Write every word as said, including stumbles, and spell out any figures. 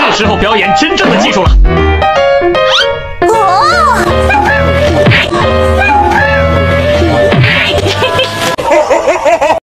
是时候表演真正的技术了。